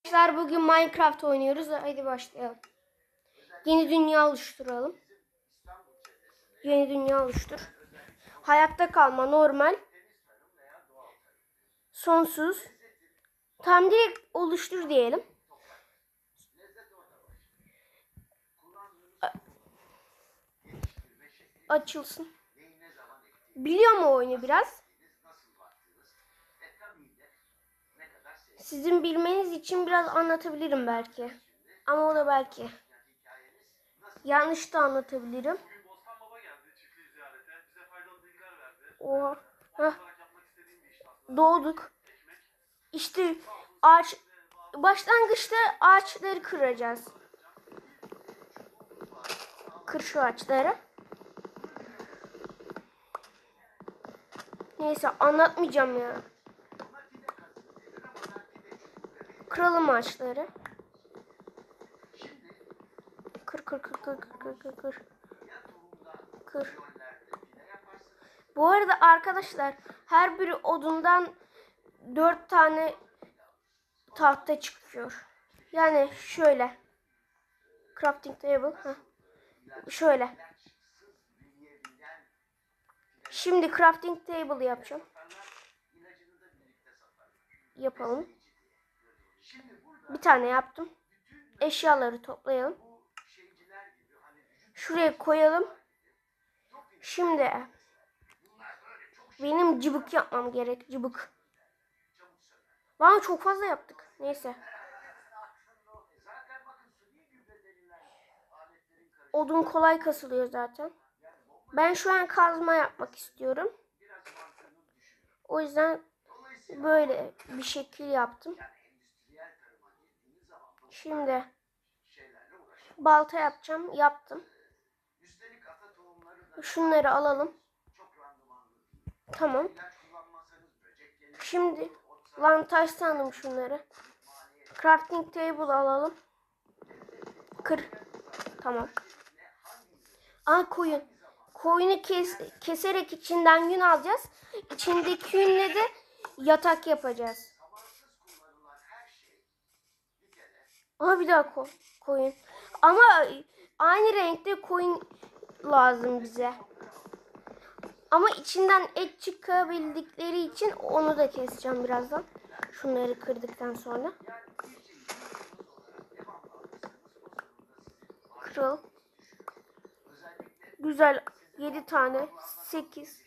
Arkadaşlar bugün Minecraft oynuyoruz. Hadi başlayalım. Yeni dünya oluşturalım. Yeni dünya oluştur. Hayatta kalma normal. Sonsuz. Tam direkt oluştur diyelim. Açılsın. Biliyor mu oyunu biraz? Sizin bilmeniz için biraz anlatabilirim belki. Ama o da belki. Yanlış da anlatabilirim. Oha. Heh. Doğduk. İşte ağaç, başlangıçta ağaçları kıracağız. Kır şu ağaçları. Neyse anlatmayacağım ya. Kıralım ağaçları. Kır. Bu arada arkadaşlar her bir odundan 4 tane tahta çıkıyor. Yani şöyle. Crafting table. Heh. Şöyle. Şimdi crafting table yapacağım. Yapalım. Bir tane yaptım. Eşyaları toplayalım. Şuraya koyalım. Şimdi benim cıbık yapmam gerek. Cıbık. Lan çok fazla yaptık. Neyse. Odun kolay kasılıyor zaten. Ben şu an kazma yapmak istiyorum. O yüzden böyle bir şekil yaptım. Şimdi balta yapacağım. Yaptım. Şunları alalım. Tamam. Şimdi lan taş sandım şunları. Crafting table alalım. Kır. Tamam. Koyun. Koyunu keserek içinden yün alacağız. İçindeki yünle de yatak yapacağız. Bir daha koyun. Ama aynı renkte koyun lazım bize. Ama içinden et çıkabildikleri için onu da keseceğim birazdan. Şunları kırdıktan sonra. Kırıl. Güzel. 7 tane. 8.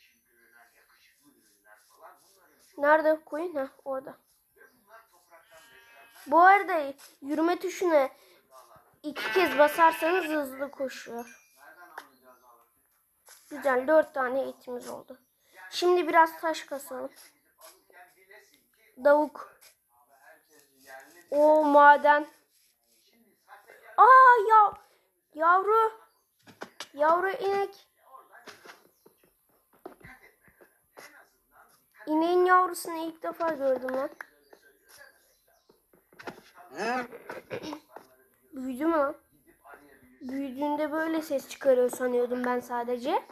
Nerede koyun? Heh, orada. Bu arada yürüme tuşuna 2 kez basarsanız hızlı koşuyor. Güzel. 4 tane etimiz oldu. Şimdi biraz taş kasalım. Davuk. O maden. Yavru. Yavru inek. İneğin yavrusunu ilk defa gördüm lan. Büyüdü mü lan? Büyüdüğünde böyle ses çıkarıyor sanıyordum ben sadece.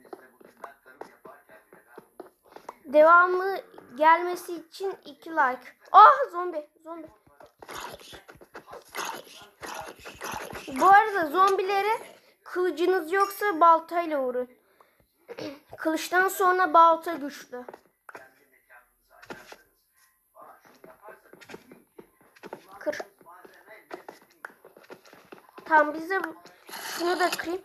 Devamı gelmesi için 2 like. Zombi. Bu arada zombilere kılıcınız yoksa baltayla vurun. Kılıçtan sonra balta güçlü. Kır. Tamam bize şunu da kırayım.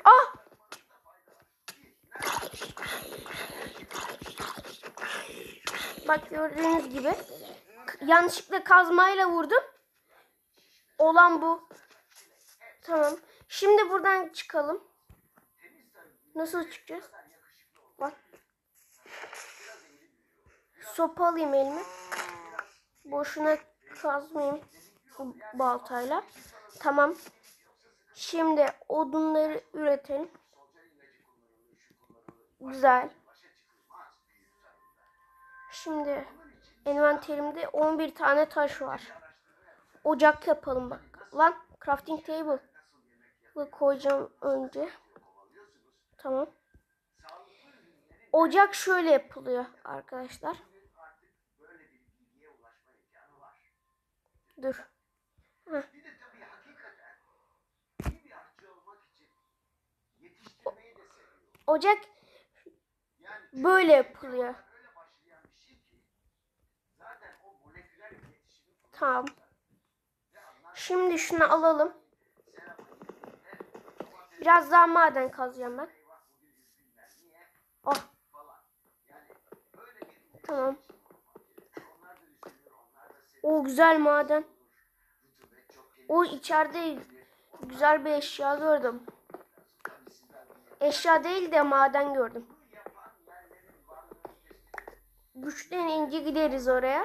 Bak gördüğünüz gibi yanlışlıkla kazmayla vurdum. Olan bu. Tamam. Şimdi buradan çıkalım. Nasıl çıkacağız? Bak. Sopa alayım elime. Boşuna kazmayayım baltayla. Tamam. Şimdi odunları üretelim. Güzel. Şimdi envanterimde 11 tane taş var. Ocak yapalım bak. Lan crafting table. Koyacağım önce. Tamam. Ocak şöyle yapılıyor arkadaşlar. Dur. Heh. Ocak böyle yapılıyor. Tamam. Şimdi şunu alalım. Biraz daha maden kazacağım ben. Oh. Tamam. O güzel maden. O içeride güzel bir eşya gördüm. Eşya değil de maden gördüm. Güçlenince gideriz oraya.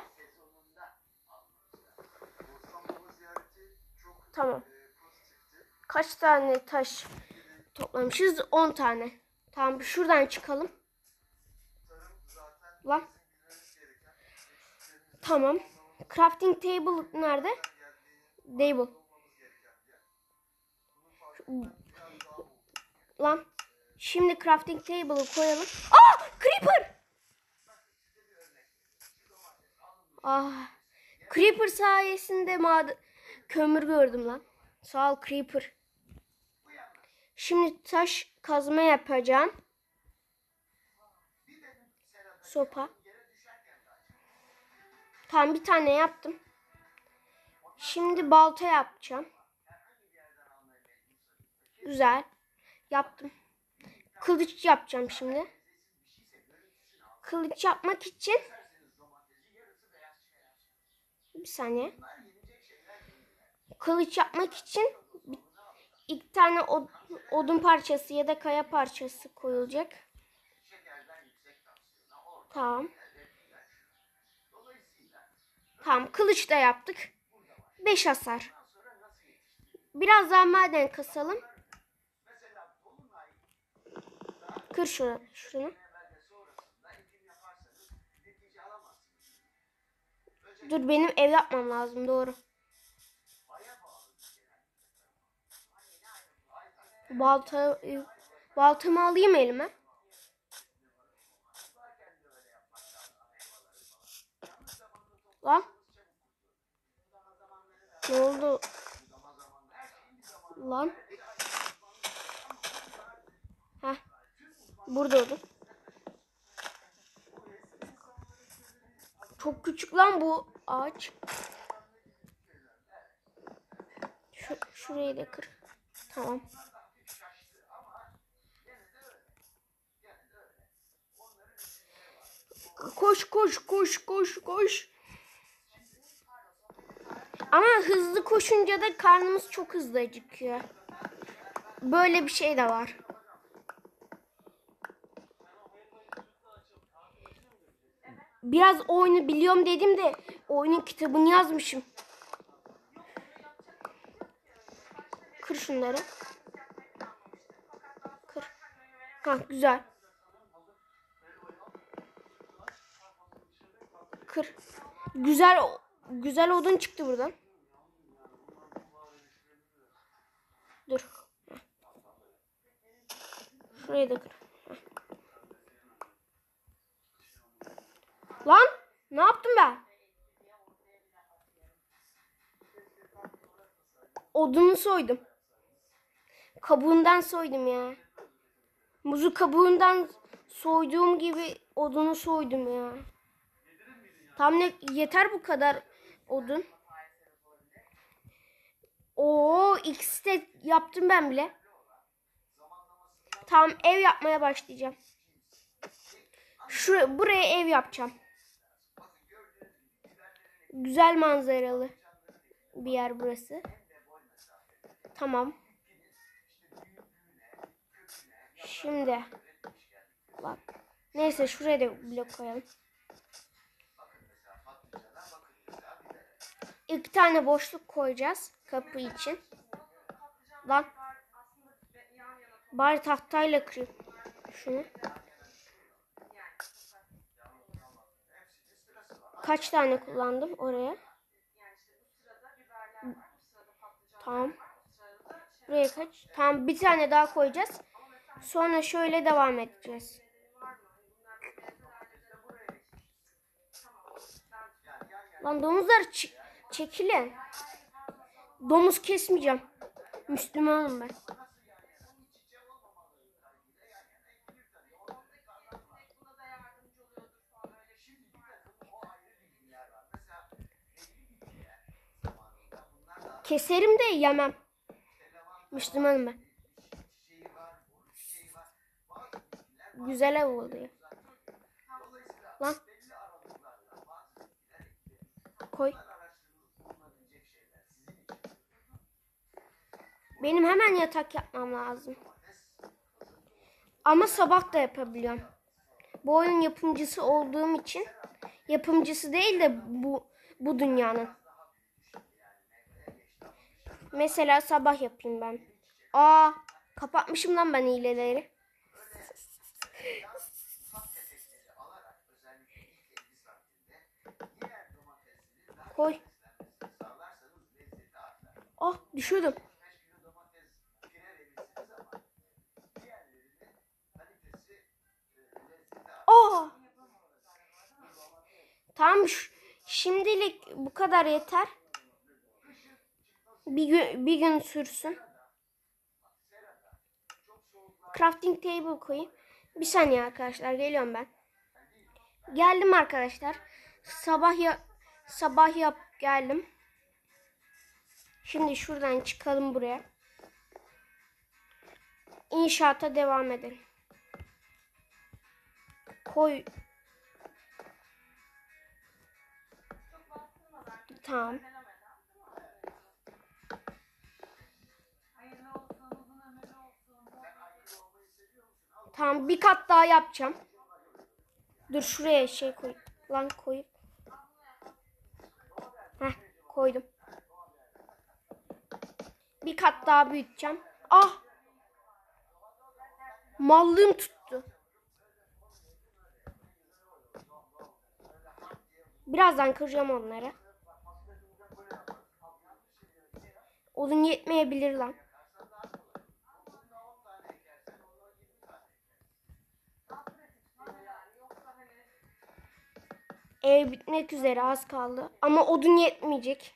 Tamam. Kaç tane taş toplamışız? 10 tane. Tamam, şuradan çıkalım. Lan. Tamam. Crafting table nerede? Table. Lan. Şimdi crafting table'ı koyalım. Aa! Creeper! Ah. Creeper sayesinde kömür gördüm lan. Sağ ol Creeper. Şimdi taş kazma yapacağım. Sopa. Tamam, bir tane yaptım. Şimdi balta yapacağım. Güzel. Yaptım. Kılıç yapacağım şimdi. Kılıç yapmak için bir saniye. Kılıç yapmak için iki tane odun parçası ya da kaya parçası koyulacak. Tamam. Tamam, kılıç da yaptık. 5 hasar. Biraz daha maden kasalım. Kır şunu. Dur, benim ev yapmam lazım, doğru. Baltamı alayım elime. Lan. Ne oldu? Lan. Heh. Burada oldu. Çok küçük lan bu ağaç. Şurayı da kır. Tamam. Koş. Ama hızlı koşunca da karnımız çok hızlı acıkıyor. Böyle bir şey de var. Biraz oyunu biliyorum dedim de oyunun kitabını yazmışım. Kır şunları. Kır. Ha, güzel. Kır. Güzel odun çıktı buradan. Dur. Şurayı da kır. Lan, ne yaptım ben? Odunu soydum. Kabuğundan soydum ya. Muzu kabuğundan soyduğum gibi odunu soydum ya. Tam yeter bu kadar odun. Oo, ikisi de yaptım ben bile. Tamam, ev yapmaya başlayacağım. Buraya ev yapacağım. Güzel manzaralı bir yer burası. Tamam. Şimdi bak. Neyse, şuraya da blok koyalım. 2 tane boşluk koyacağız kapı için. Lan. Bari tahtayla kırayım şunu. Kaç tane kullandım oraya? Tamam. Buraya kaç? Tamam, bir tane daha koyacağız. Sonra şöyle devam edeceğiz. Lan domuzlar çekilin. Domuz kesmeyeceğim. Müslümanım ben. Keserim de yemem. Müslümanım ben. Güzel ev oldu ya. Lan. Koy. Benim hemen yatak yapmam lazım. Ama sabah da yapabiliyorum. Bu oyunun yapımcısı olduğum için, yapımcısı değil de bu dünyanın. Mesela sabah yapayım ben. Aa, kapatmışım lan ben hileleri. Koy. Ah, düşürdüm. Aa. Tamam, şimdilik bu kadar yeter. Bir gün sürsün. Crafting table koyayım. Bir saniye arkadaşlar, geliyorum ben. Geldim arkadaşlar. Sabah yap geldim. Şimdi şuradan çıkalım buraya. İnşaata devam edelim. Koy. Tamam. Tamam, bir kat daha yapacağım. Dur, şuraya şey koy. Lan koyup. Heh, koydum. Bir kat daha büyüteceğim. Ah! Mallığım tuttu. Birazdan kıracağım onları. Odun yetmeyebilir lan. Ev bitmek üzere, az kaldı. Ama odun yetmeyecek.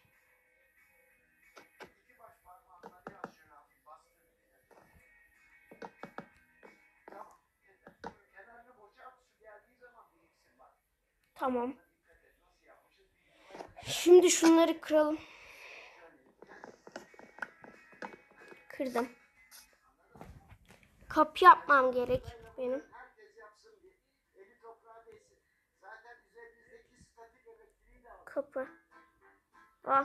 Tamam. Şimdi şunları kıralım. Kırdım. Kapı yapmam gerek benim. Kapı. Ah.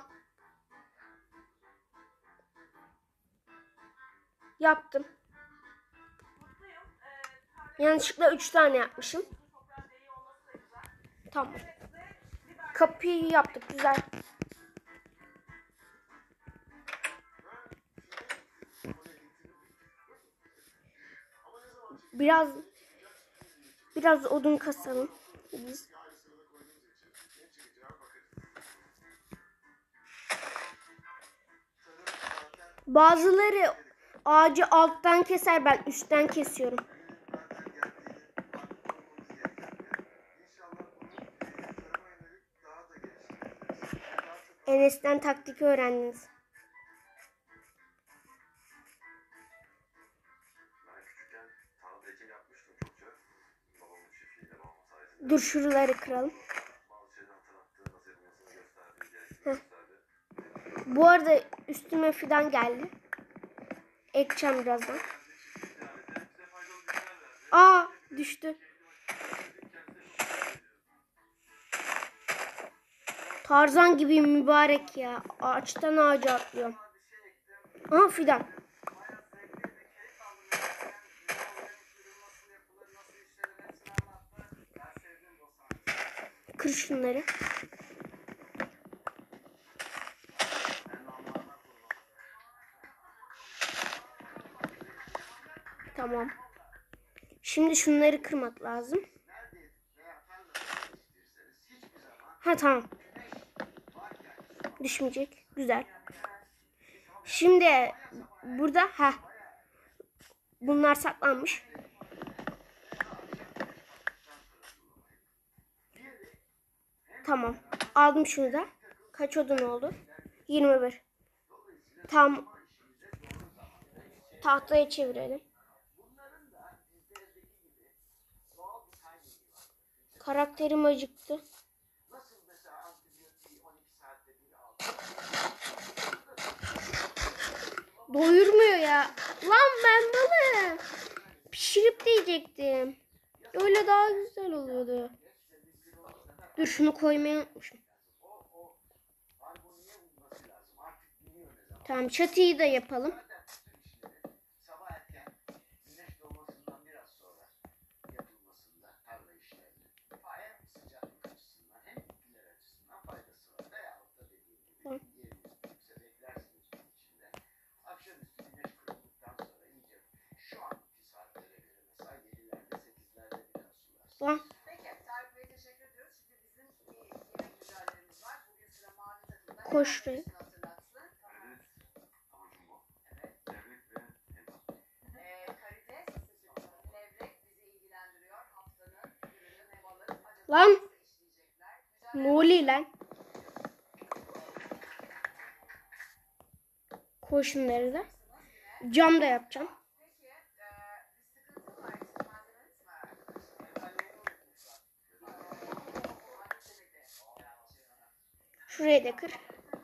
Yaptım. Yanlışlıkla 3 tane yapmışım. Tamam. Kapıyı yaptık, güzel. Biraz odun kasalım biz. Bazıları ağacı alttan keser, ben üstten kesiyorum. Enes'ten taktik öğrendiniz. Dur, şuraları kıralım. Heh. Bu arada üstüme fidan geldi. Ekeceğim birazdan. Aa, düştü. Tarzan gibi mübarek ya. Ağaçtan ağaca atlıyorum. Aha, fidan. Kır şunları. Tamam. Şimdi şunları kırmak lazım. Ha, tamam. Düşmeyecek. Güzel. Şimdi burada bunlar saklanmış. Tamam. Aldım şunu da. Kaç odun oldu? 21. Tam tahtaya çevirelim. Karakterim acıktı. Doyurmuyor ya. Lan ben balı pişirip de yiyecektim. Öyle daha güzel oluyordu. Dur şunu koymayı unutmuşum. Tamam çatıyı da yapalım. Tamam. Koş şuraya. Lan. Ne oluyor lan? Koy şunları da. Cam da yapacağım. Şurayı da kır.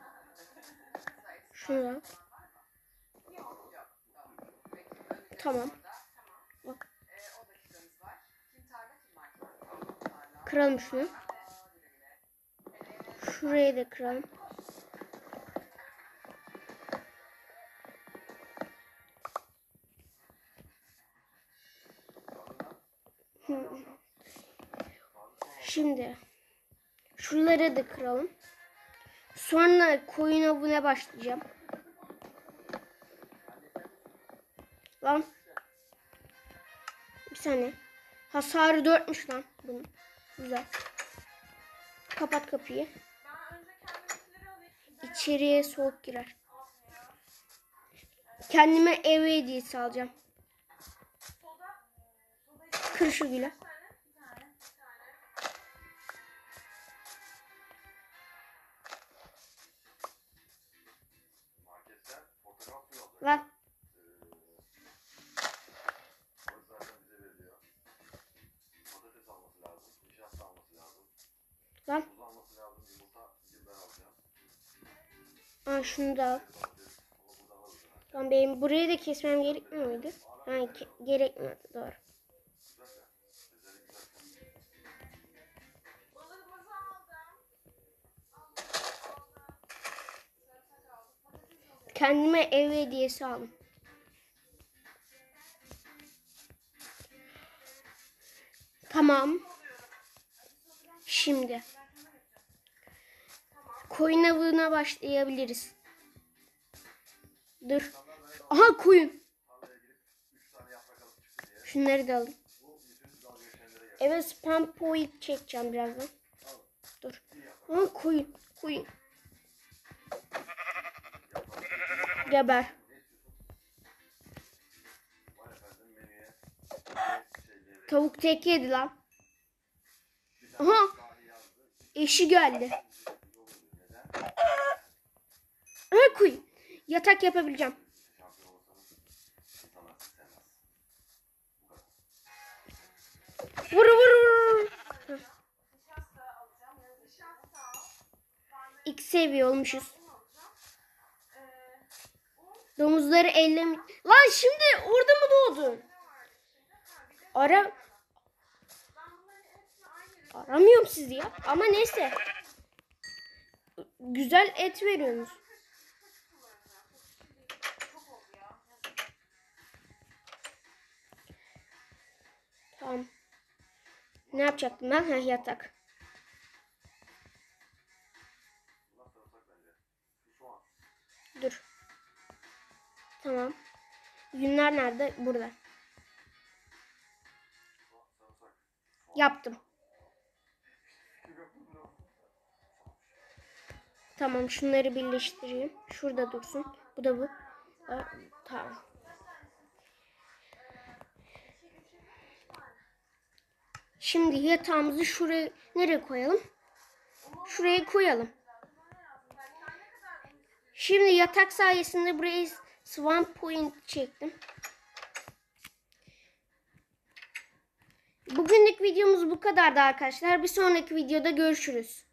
Şunu da. Tamam. Bak. Kıralım şunu. Şurayı da kıralım. Şimdi şuraları da kıralım. Sonra koyun avına başlayacağım. Lan. Bir saniye. Hasarı 4'müş lan bunun. Güzel. Kapat kapıyı. İçeriye soğuk girer. Kendime ev hediyesi alacağım. Kır şu gülü. Lan. Lan. Aa, şunu da al. Lan benim burayı da kesmem gerekmiyor muydu? Ha, gerekmiyordu, doğru. Kendime ev hediyesi aldım. Tamam. Şimdi koyun avına başlayabiliriz. Dur. Aha koyun. Şunları da alayım. Evet spam point çekeceğim birazdan. Dur. Aha koyun. Koyun. Geber. Tavuk tek yedi lan. Aha. Eşi geldi. Aha koyun. Yatak yapabileceğim. Vur vur vur. X seviye olmuşuz. Domuzları ellem. Lan şimdi orada mı doğdun? Aramıyorum sizi ya. Ama neyse. Güzel et veriyorsunuz. Tamam. Ne yapacaktım ben? Ha, yatak. Dur. Tamam. Yünler nerede? Burada. Yaptım. Tamam şunları birleştireyim. Şurada dursun. Bu da bu. Tamam. Şimdi yatağımızı nereye koyalım? Şuraya koyalım. Şimdi yatak sayesinde buraya Swan Point çektim. Bugünlük videomuz bu kadardı arkadaşlar. Bir sonraki videoda görüşürüz.